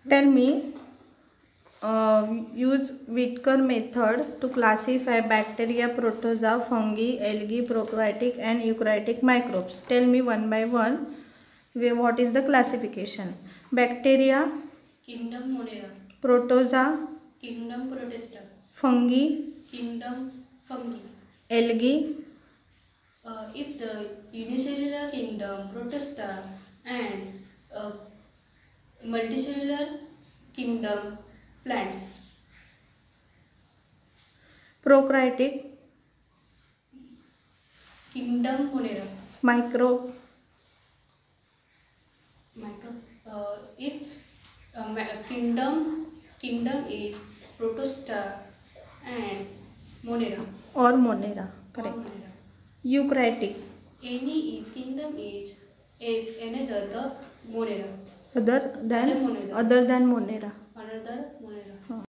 Tell me, use Whitaker method to classify bacteria, protozoa, fungi, algae, prokaryotic and eukaryotic microbes. Tell me one by one what is the classification. Bacteria, Kingdom Monera, protozoa, Kingdom Protista, fungi, Kingdom Fungi. algae, If the unicellular kingdom Protista and multicellular kingdom plants. prokaryotic, Kingdom Monera. micro, Micro. If kingdom is Protista and Monera. or monera. Or Correct. Monera. Eukaryotic, Any is kingdom is another the Monera. other than Monera. other than monera. Another Monera.